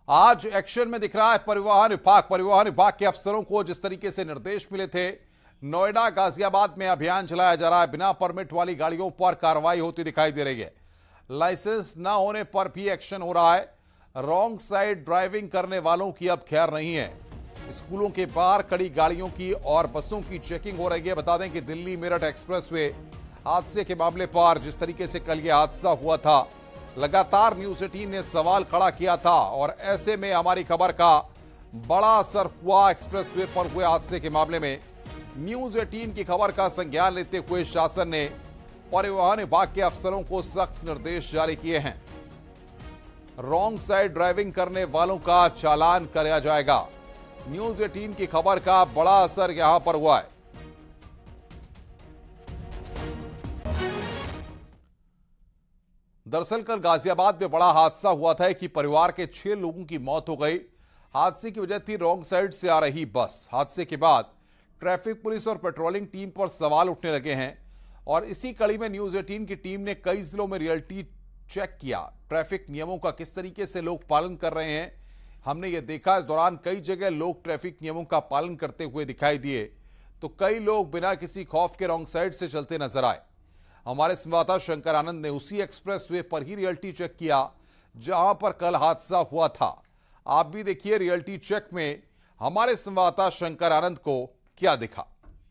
आज एक्शन में दिख रहा है परिवहन विभाग के अफसरों को जिस तरीके से निर्देश मिले थे, नोएडा गाजियाबाद में अभियान चलाया जा रहा है। बिना परमिट वाली गाड़ियों पर कार्रवाई होती दिखाई दे रही है। लाइसेंस न होने पर भी एक्शन हो रहा है। रॉन्ग साइड ड्राइविंग करने वालों की अब खैर नहीं है। स्कूलों के बाहर खड़ी गाड़ियों की और बसों की चेकिंग हो रही है। बता दें कि दिल्ली मेरठ एक्सप्रेसवे हादसे के मामले पर जिस तरीके से कल यह हादसा हुआ था, लगातार न्यूज 18 ने सवाल खड़ा किया था और ऐसे में हमारी खबर का बड़ा असर हुआ। एक्सप्रेसवे पर हुए हादसे के मामले में न्यूज 18 की खबर का संज्ञान लेते हुए शासन ने परिवहन विभाग के अफसरों को सख्त निर्देश जारी किए हैं। रॉन्ग साइड ड्राइविंग करने वालों का चालान कराया जाएगा। न्यूज 18 की खबर का बड़ा असर यहां पर हुआ है। दरअसल कल गाजियाबाद में बड़ा हादसा हुआ था कि परिवार के 6 लोगों की मौत हो गई। हादसे की वजह थी रॉन्ग साइड से आ रही बस। हादसे के बाद ट्रैफिक पुलिस और पेट्रोलिंग टीम पर सवाल उठने लगे हैं और इसी कड़ी में न्यूज 18 की टीम ने कई जिलों में रियलिटी चेक किया। ट्रैफिक नियमों का किस तरीके से लोग पालन कर रहे हैं, हमने ये देखा। इस दौरान कई जगह लोग ट्रैफिक नियमों का पालन करते हुए दिखाई दिए, तो कई लोग बिना किसी खौफ के रॉन्ग साइड से चलते नजर आए। हमारे संवाददाता शंकर आनंद ने उसी एक्सप्रेसवे पर ही रियलिटी चेक किया जहां पर कल हादसा हुआ था। आप भी देखिए रियलिटी चेक में हमारे संवाददाता शंकर आनंद को क्या दिखा।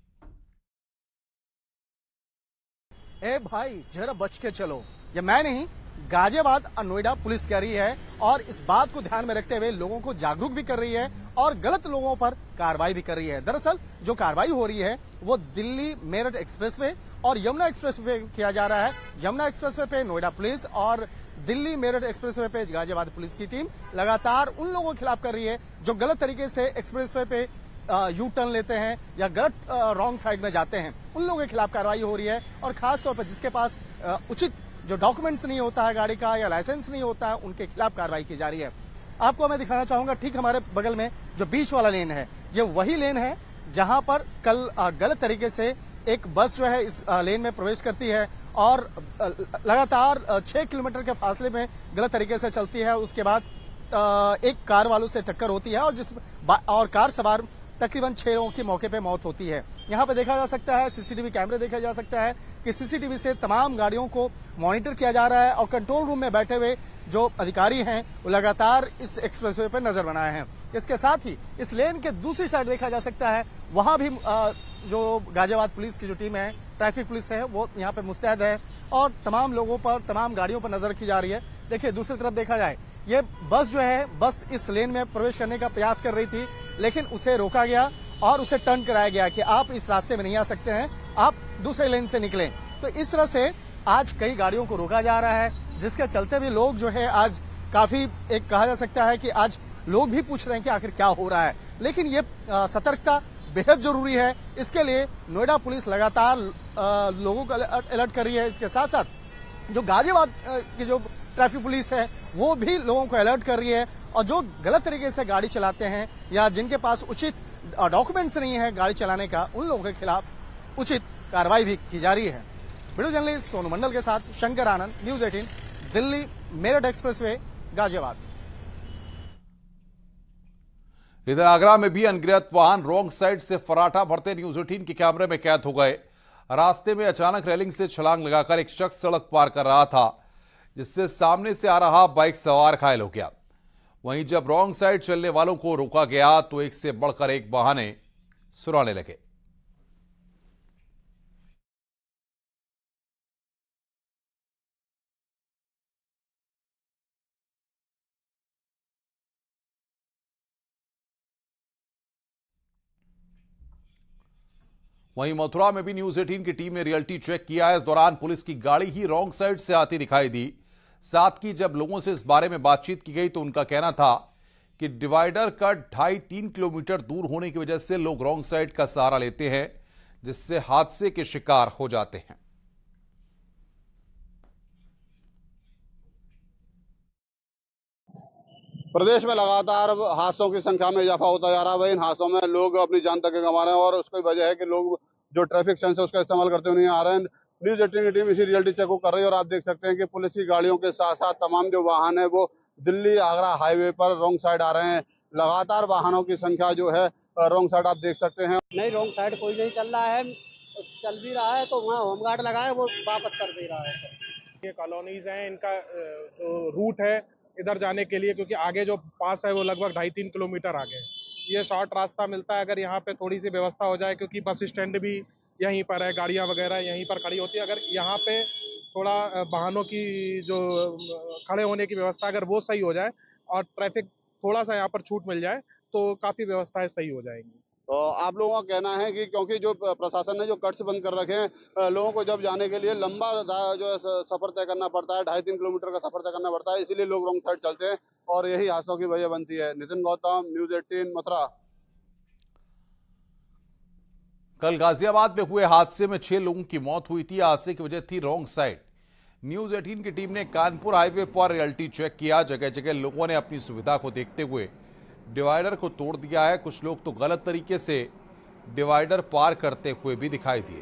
ए भाई जरा बच के चलो, ये मैं नहीं, गाजियाबाद और नोएडा पुलिस कह रही है और इस बात को ध्यान में रखते हुए लोगों को जागरूक भी कर रही है और गलत लोगों पर कार्रवाई भी कर रही है। दरअसल जो कार्रवाई हो रही है वो दिल्ली मेरठ एक्सप्रेसवे और यमुना एक्सप्रेसवे किया जा रहा है। यमुना एक्सप्रेसवे पे नोएडा पुलिस और दिल्ली मेरठ एक्सप्रेसवे पे गाजियाबाद पुलिस की टीम लगातार उन लोगों के खिलाफ कर रही है जो गलत तरीके से एक्सप्रेसवे पे यू टर्न लेते हैं या गलत रॉन्ग साइड में जाते हैं। उन लोगों के खिलाफ कार्रवाई हो रही है और खास तौर पर जिसके पास उचित जो डॉक्यूमेंट्स नहीं होता है गाड़ी का या लाइसेंस नहीं होता है, उनके खिलाफ कार्रवाई की जा रही है। आपको मैं दिखाना चाहूंगा, ठीक हमारे बगल में जो बीच वाला लेन है, ये वही लेन है जहां पर कल गलत तरीके से एक बस जो है इस लेन में प्रवेश करती है और लगातार 6 किलोमीटर के फासले में गलत तरीके से चलती है। उसके बाद एक कार वालों से टक्कर होती है और कार सवार तकरीबन 6 लोगों की मौके पे मौत होती है। यहाँ पे देखा जा सकता है, सीसीटीवी कैमरे देखा जा सकता है कि सीसीटीवी से तमाम गाड़ियों को मॉनिटर किया जा रहा है और कंट्रोल रूम में बैठे हुए जो अधिकारी हैं वो लगातार इस एक्सप्रेसवे पर नजर बनाए हैं। इसके साथ ही इस लेन के दूसरी साइड देखा जा सकता है, वहां भी जो गाजियाबाद पुलिस की जो टीम है, ट्रैफिक पुलिस है, वो यहाँ पे मुस्तैद है और तमाम लोगों पर, तमाम गाड़ियों पर नजर रखी जा रही है। देखिए दूसरी तरफ देखा जाए, ये बस जो है, बस इस लेन में प्रवेश करने का प्रयास कर रही थी लेकिन उसे रोका गया और उसे टर्न कराया गया कि आप इस रास्ते में नहीं आ सकते हैं, आप दूसरे लेन से निकलें। तो इस तरह से आज कई गाड़ियों को रोका जा रहा है, जिसके चलते भी लोग जो है आज काफी, एक कहा जा सकता है कि आज लोग भी पूछ रहे हैं कि आखिर क्या हो रहा है। लेकिन ये सतर्कता बेहद जरूरी है। इसके लिए नोएडा पुलिस लगातार लोगों को अलर्ट कर रही है। इसके साथ साथ जो गाजियाबाद की जो ट्रैफिक पुलिस है वो भी लोगों को अलर्ट कर रही है और जो गलत तरीके से गाड़ी चलाते हैं या जिनके पास उचित डॉक्यूमेंट्स नहीं है गाड़ी चलाने का, उन लोगों के खिलाफ उचित कार्रवाई भी की जा रही है। वीडियो जर्नलिस्ट सोनू मंडल के साथ शंकर आनंद, न्यूज 18, दिल्ली मेरठ एक्सप्रेसवे, गाजियाबाद। इधर आगरा में भी अनगिनत वाहन रॉन्ग साइड से फराटा भरते न्यूज 18 के कैमरे में कैद हो गए। रास्ते में अचानक रेलिंग से छलांग लगाकर एक शख्स सड़क पार कर रहा था, जिससे सामने से आ रहा बाइक सवार घायल हो गया। वहीं जब रॉन्ग साइड चलने वालों को रोका गया तो एक से बढ़कर एक बहाने सुनाने लगे। वहीं मथुरा में भी न्यूज 18 की टीम ने रियलिटी चेक किया है। इस दौरान पुलिस की गाड़ी ही रॉन्ग साइड से आती दिखाई दी। साथ ही जब लोगों से इस बारे में बातचीत की गई तो उनका कहना था कि डिवाइडर का 2.5-3 किलोमीटर दूर होने की वजह से लोग रॉन्ग साइड का सहारा लेते हैं, जिससे हादसे के शिकार हो जाते हैं। प्रदेश में लगातार हादसों की संख्या में इजाफा होता जा रहा है। इन हादसों में लोग अपनी जान तक गंवा रहे हैं और उसकी वजह है कि लोग जो ट्रैफिक सेंस है उसका इस्तेमाल करते हुए नहीं आ रहे हैं। न्यूज 18 की टीम इसी रियलिटी चेक को कर रही है और आप देख सकते हैं कि पुलिस की गाड़ियों के साथ साथ तमाम जो वाहन है वो दिल्ली आगरा हाईवे पर रॉन्ग साइड आ रहे हैं। लगातार वाहनों की संख्या जो है रॉन्ग साइड आप देख सकते हैं। नहीं, रॉन्ग साइड कोई नहीं चल रहा है, चल भी रहा है तो वहाँ होमगार्ड लगा है, वो वापस कर दे रहा है। ये कॉलोनीज हैं, इनका जो रूट है इधर जाने के लिए, क्योंकि आगे जो पास है वो लगभग 2.5-3 किलोमीटर आगे है। ये शॉर्ट रास्ता मिलता है अगर यहाँ पे थोड़ी सी व्यवस्था हो जाए, क्योंकि बस स्टैंड भी यहीं पर है, गाड़ियाँ वगैरह यहीं पर खड़ी होती है। अगर यहाँ पे थोड़ा वाहनों की जो खड़े होने की व्यवस्था अगर वो सही हो जाए और ट्रैफिक थोड़ा सा यहाँ पर छूट मिल जाए तो काफ़ी व्यवस्थाएं सही हो जाएंगी। तो आप लोगों का कहना है कि क्योंकि जो प्रशासन ने जो कट्स बंद कर रखे हैं, लोगों को जब जाने के लिए लंबा जो है सफर तय करना पड़ता है, 2.5-3 किलोमीटर का सफर तय करना पड़ता है, इसीलिए लोग रॉन्ग साइड चलते हैं और यही हादसों की वजह बनती है। नितिन गौतम, न्यूज 18 मथुरा। कल गाजियाबाद में हुए हादसे में 6 लोगों की मौत हुई थी। हादसे की वजह थी रॉन्ग साइड। न्यूज 18 की टीम ने कानपुर हाईवे पर रियलिटी चेक किया। जगह जगह लोगों ने अपनी सुविधा को देखते हुए डिवाइडर को तोड़ दिया है। कुछ लोग तो गलत तरीके से डिवाइडर पार करते हुए भी दिखाई दिए।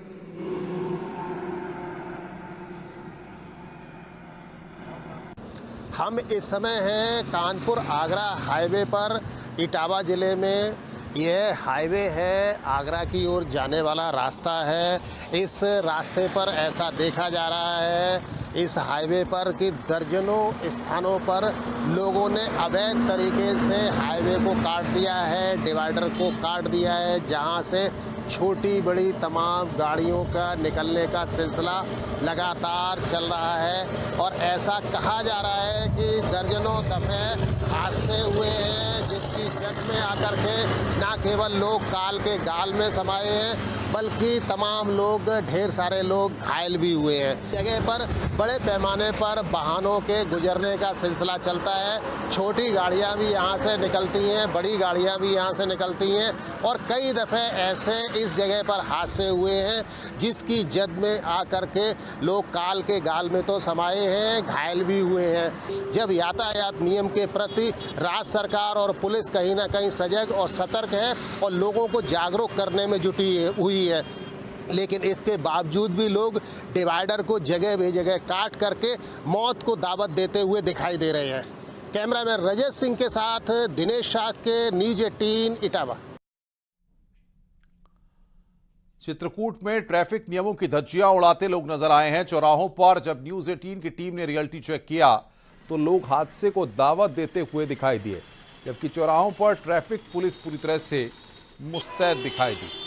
हम इस समय हैं कानपुर आगरा हाईवे पर, इटावा जिले में। यह हाईवे है, आगरा की ओर जाने वाला रास्ता है। इस रास्ते पर ऐसा देखा जा रहा है इस हाईवे पर कि दर्जनों स्थानों पर लोगों ने अवैध तरीके से हाईवे को काट दिया है, डिवाइडर को काट दिया है, जहां से छोटी बड़ी तमाम गाड़ियों का निकलने का सिलसिला लगातार चल रहा है। और ऐसा कहा जा रहा है कि दर्जनों दफे हादसे हुए हैं, जिसकी जद में आकर के ना केवल लोग काल के गाल में समाये हैं बल्कि तमाम लोग, ढेर सारे लोग घायल भी हुए हैं। जगह पर बड़े पैमाने पर वाहनों के गुजरने का सिलसिला चलता है। छोटी गाड़ियां भी यहां से निकलती हैं, बड़ी गाड़ियां भी यहां से निकलती हैं और कई दफ़े ऐसे इस जगह पर हादसे हुए हैं जिसकी जद में आकर के लोग काल के गाल में तो समाये हैं, घायल भी हुए हैं। जब यातायात नियम के प्रति राज्य सरकार और पुलिस कहीं ना कहीं सजग और सतर्क है और लोगों को जागरूक करने में जुटी हुई है, लेकिन इसके बावजूद भी लोग डिवाइडर को जगह बेजगह काट करके मौत को दावत देते हुए दिखाई दे रहे हैं। कैमरामैन रजत सिंह के साथ दिनेश शाह के न्यूज 18 इटावा। चित्रकूट में ट्रैफिक नियमों की धज्जियां उड़ाते लोग नजर आए हैं। चौराहों पर जब न्यूज 18 की टीम ने रियलिटी चेक किया तो लोग हादसे को दावत देते हुए दिखाई दिए, जबकि चौराहों पर ट्रैफिक पुलिस पूरी तरह से मुस्तैद दिखाई दी।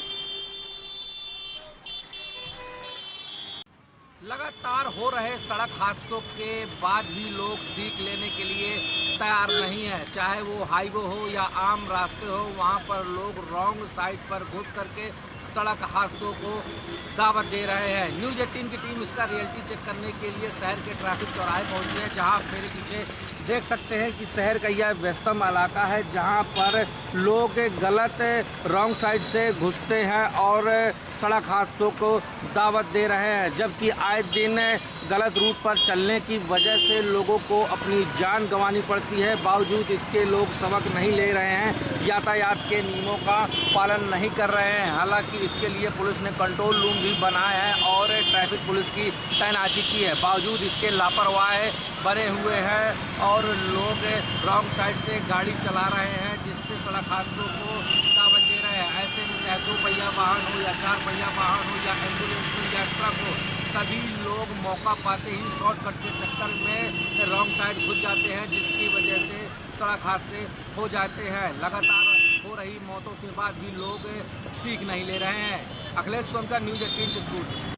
लगातार हो रहे सड़क हादसों के बाद भी लोग सीख लेने के लिए तैयार नहीं है। चाहे वो हाईवे हो या आम रास्ते हो, वहाँ पर लोग रॉन्ग साइड पर घुस करके सड़क हादसों को दावत दे रहे हैं। न्यूज 18 की टीम इसका रियलिटी चेक करने के लिए शहर के ट्रैफिक चौराहे पहुंची है, जहां मेरे पीछे देख सकते हैं कि शहर का यह व्यस्तम इलाका है, जहां पर लोग गलत रॉन्ग साइड से घुसते हैं और सड़क हादसों को दावत दे रहे हैं। जबकि आए दिन गलत रूट पर चलने की वजह से लोगों को अपनी जान गंवानी पड़ती है, बावजूद इसके लोग सबक नहीं ले रहे हैं, यातायात के नियमों का पालन नहीं कर रहे हैं। हालांकि इसके लिए पुलिस ने कंट्रोल रूम भी बनाया है और ट्रैफिक पुलिस की तैनाती की है, बावजूद इसके लापरवाह बने हुए हैं और लोग रॉन्ग साइड से गाड़ी चला रहे हैं, जिससे सड़क हादसों को दावत दे रहे हैं। ऐसे में चाहे 2 पहिया वाहन हो या 4 पहिया वाहन हो या एम्बुलेंस हो या ट्रक हो, सभी लोग मौका पाते ही शॉर्टकट के चक्कर में रॉन्ग साइड घुस जाते हैं, जिसकी वजह से सड़क हादसे हो जाते हैं। लगातार हो रही मौतों के बाद भी लोग सीख नहीं ले रहे हैं। Akhilesh Sonkar, news 18 Chitrakoot.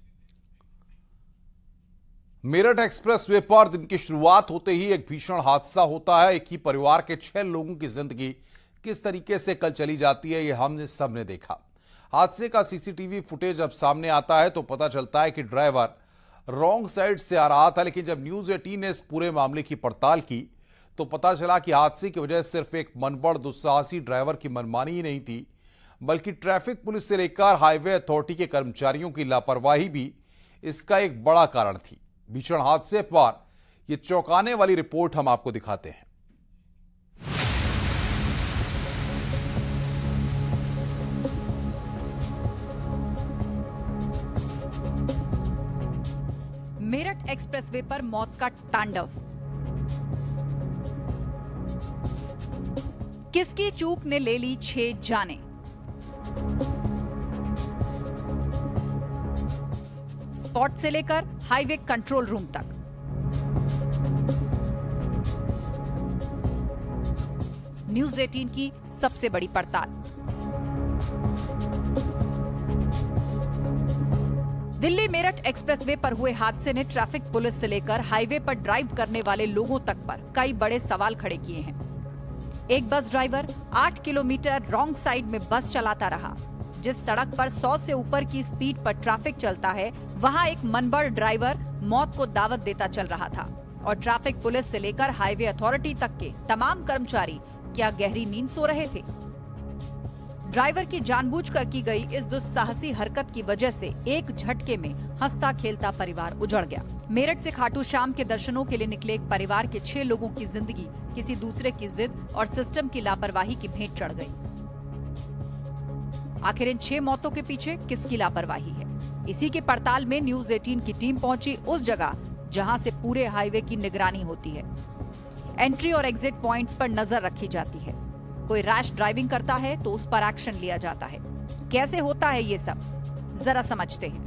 Meerut expressway पर दिन की शुरुआत होते ही एक भीषण हादसा होता है। एक ही परिवार के 6 लोगों की जिंदगी किस तरीके से कल चली जाती है, यह हमने सबने देखा। हादसे का सीसीटीवी फुटेज जब सामने आता है तो पता चलता है कि ड्राइवर रॉन्ग साइड से आ रहा था, लेकिन जब न्यूज 18 ने इस पूरे मामले की पड़ताल की तो पता चला कि हादसे की वजह सिर्फ एक मनबड़ दुस्साहसी ड्राइवर की मनमानी ही नहीं थी, बल्कि ट्रैफिक पुलिस से लेकर हाईवे अथॉरिटी के कर्मचारियों की लापरवाही भी इसका एक बड़ा कारण थी। भीषण हादसे पर यह चौंकाने वाली रिपोर्ट हम आपको दिखाते हैं। मेरठ एक्सप्रेसवे पर मौत का तांडव। किसकी चूक ने ले ली 6 जानें। स्पॉट से लेकर हाईवे कंट्रोल रूम तक। न्यूज़ 18 की सबसे बड़ी पड़ताल। दिल्ली मेरठ एक्सप्रेसवे पर हुए हादसे ने ट्रैफिक पुलिस से लेकर हाईवे पर ड्राइव करने वाले लोगों तक पर कई बड़े सवाल खड़े किए हैं। एक bus driver 8 kilometre wrong side में बस चलाता रहा। जिस सड़क पर 100 से ऊपर की स्पीड पर ट्रैफिक चलता है, वहां एक मनबड़ ड्राइवर मौत को दावत देता चल रहा था और ट्रैफिक पुलिस से लेकर हाईवे अथॉरिटी तक के तमाम कर्मचारी क्या गहरी नींद सो रहे थे। ड्राइवर की जानबूझकर की गई इस दुस्साहसी हरकत की वजह से एक झटके में हंसता खेलता परिवार उजड़ गया। मेरठ से खाटू श्याम के दर्शनों के लिए निकले एक परिवार के 6 लोगों की जिंदगी किसी दूसरे की जिद और सिस्टम की लापरवाही की भेंट चढ़ गई। आखिर इन 6 मौतों के पीछे किसकी लापरवाही है? इसी के पड़ताल में न्यूज़ 18 की टीम पहुंची उस जगह जहां से पूरे हाईवे की निगरानी होती है। एंट्री और एग्जिट पॉइंट्स पर नजर रखी जाती है। कोई रैश ड्राइविंग करता है तो उस पर एक्शन लिया जाता है। कैसे होता है ये सब, जरा समझते हैं।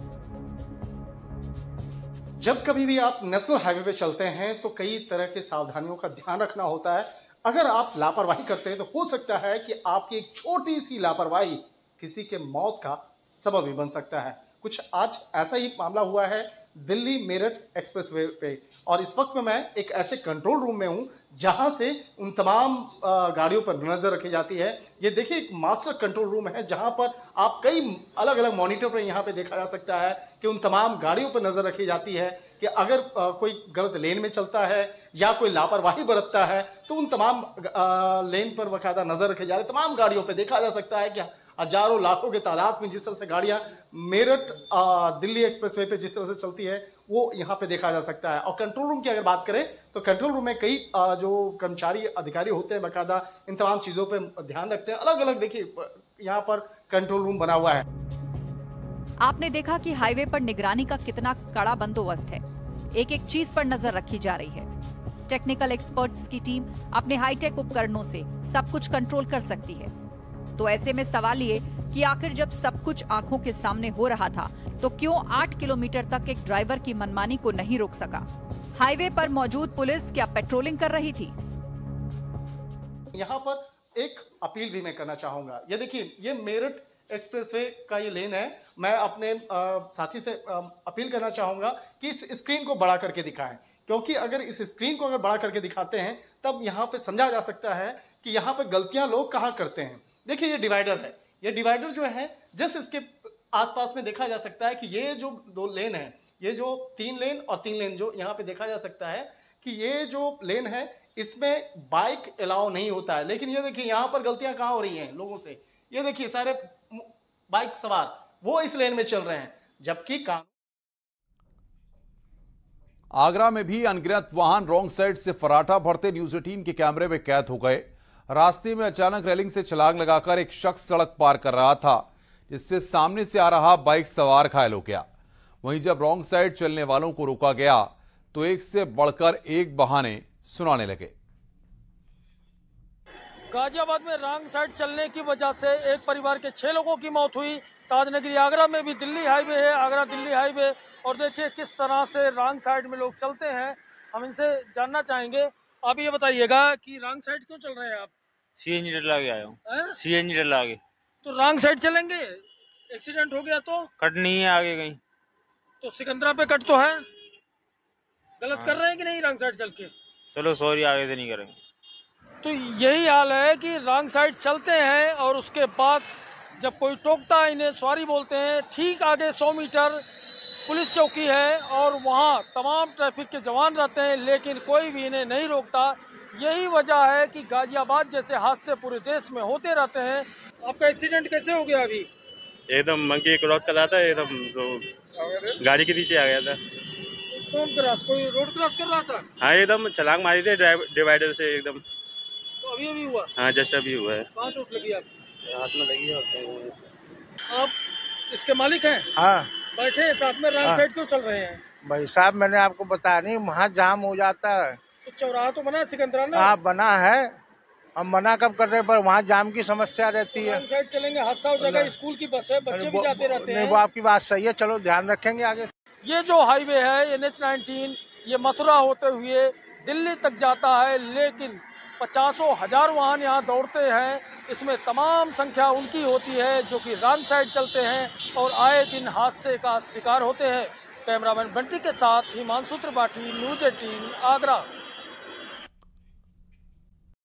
जब कभी भी आप नेशनल हाईवे पे चलते हैं तो कई तरह के सावधानियों का ध्यान रखना होता है। अगर आप लापरवाही करते हैं तो हो सकता है कि आपकी एक छोटी सी लापरवाही किसी के मौत का सबब भी बन सकता है। कुछ आज ऐसा ही मामला हुआ है दिल्ली मेरठ एक्सप्रेसवे पे, और इस वक्त में मैं एक ऐसे कंट्रोल रूम में हूं जहां से उन तमाम गाड़ियों पर नजर रखी जाती है। ये देखिए एक मास्टर कंट्रोल रूम है जहां पर आप कई अलग अलग मॉनिटर पर यहां पे देखा जा सकता है कि उन तमाम गाड़ियों पर नजर रखी जाती है कि अगर कोई गलत लेन में चलता है या कोई लापरवाही बरतता है तो उन तमाम लेन पर बाकायदा नजर रखी जा रही है। तमाम गाड़ियों पर देखा जा सकता है कि हजारों लाखों के तादाद में जिस तरह से गाड़ियां मेरठ दिल्ली एक्सप्रेसवे पे जिस तरह से चलती है वो यहाँ पे देखा जा सकता है। और कंट्रोल रूम की अगर बात करें तो कंट्रोल रूम में कई जो कर्मचारी अधिकारी होते हैं बाकायदा इन तमाम चीजों पे ध्यान रखते हैं। अलग अलग देखिए यहाँ पर कंट्रोल रूम बना हुआ है। आपने देखा कि हाईवे पर निगरानी का कितना कड़ा बंदोबस्त है। एक एक चीज पर नजर रखी जा रही है। टेक्निकल एक्सपर्ट्स की टीम अपने हाईटेक उपकरणों से सब कुछ कंट्रोल कर सकती है। तो ऐसे में सवाल ये कि आखिर जब सब कुछ आंखों के सामने हो रहा था तो क्यों 8 किलोमीटर तक एक ड्राइवर की मनमानी को नहीं रोक सका? हाईवे पर मौजूद पुलिस क्या पेट्रोलिंग कर रही थी? यहाँ पर एक अपील भी मैं करना चाहूंगा। ये देखिए ये मेरठ एक्सप्रेसवे का ये लेन है। मैं अपने साथी से अपील करना चाहूंगा कि इस स्क्रीन को बड़ा करके दिखाएं, क्योंकि अगर इस स्क्रीन को अगर बड़ा करके दिखाते हैं तब यहाँ पे समझा जा सकता है कि यहाँ पे गलतियां लोग कहाँ करते हैं। देखिए ये डिवाइडर है। ये डिवाइडर जो है जस्ट इसके आसपास में देखा जा सकता है कि ये जो 2 लेन है, ये जो 3 लेन और 3 लेन जो यहाँ पे देखा जा सकता है कि ये जो लेन है इसमें बाइक अलाउ नहीं होता है। लेकिन ये देखिए यहाँ पर गलतियां कहाँ हो रही हैं लोगों से। ये देखिए सारे बाइक सवार वो इस लेन में चल रहे हैं, जबकि कानून। आगरा में भी अनगिनत वाहन रॉन्ग साइड से फराटा भरते न्यूज़ 18 के कैमरे में कैद हो गए। रास्ते में अचानक रेलिंग से छलांग लगाकर एक शख्स सड़क पार कर रहा था, जिससे सामने से आ रहा बाइक सवार घायल हो गया। वहीं जब रॉन्ग साइड चलने वालों को रोका गया तो एक से बढ़कर एक बहाने सुनाने लगे। गाजियाबाद में रॉन्ग साइड चलने की वजह से एक परिवार के 6 लोगों की मौत हुई। ताजनगरी आगरा में भी दिल्ली हाईवे है, आगरा दिल्ली हाईवे, और देखिए किस तरह से रॉन्ग साइड में लोग चलते हैं। हम इनसे जानना चाहेंगे। आप ये बताइएगा कि रॉन्ग साइड क्यों चल रहे हैं आप? सीएनजी डला के आया हूँ। सीएनजी डला के तो रॉन्ग साइड चलेंगे, एक्सीडेंट हो गया तो कट नहीं है आगे कहीं। तो सिकंदरा पे कट तो है, गलत कर रहे हैं कि नहीं रॉन्ग साइड चल के? चलो सॉरी, आगे से नहीं करेंगे। तो यही हाल है कि रॉन्ग साइड चलते हैं और उसके बाद जब कोई टोकता है इन्हें सॉरी बोलते हैं। ठीक आगे 100 मीटर पुलिस चौकी है और वहाँ तमाम ट्रैफिक के जवान रहते हैं, लेकिन कोई भी इन्हें नहीं रोकता। यही वजह है कि गाजियाबाद जैसे हादसे पूरे देश में होते रहते हैं। आपका एक्सीडेंट कैसे हो गया अभी? एकदम मंकी क्रॉस कर रहा था, एकदम तो गाड़ी के नीचे आ गया था। कौन क्रॉस? कोई रोड क्रॉस कर रहा था? हाँ, एकदम छलांग मारी थी डिवाइडर से एकदम। तो अभी हुआ? हाँ, जस्ट अभी हुआ है। कहाँ चोट लगी आपको? हाथ में लगी है। आप इसके मालिक हैं? हाँ। बैठे साथ में रॉन्ग साइड क्यों चल रहे हैं? भाई साहब मैंने आपको बताया नहीं, वहाँ जाम हो जाता है। तो चौराहा तो बना है सिकंदरा ना? हाँ बना है, हम मना कब कर रहे हैं, पर वहाँ जाम की समस्या रहती है। साइड चलेंगे, हादसा हो जाएगा। स्कूल की बस है, बच्चे भी जाते रहते हैं। वो आपकी बात सही है, चलो ध्यान रखेंगे आगे। ये जो हाईवे है NH-19, ये मथुरा होते हुए दिल्ली तक जाता है, लेकिन 50,000 वाहन यहाँ दौड़ते हैं। इसमें तमाम संख्या उनकी होती है जो कि रॉन्ग साइड चलते हैं और आए दिन हादसे का शिकार होते हैं। कैमरामैन बंटी के साथ हिमांशु त्रिपाठी, न्यूज़ 18 आगरा।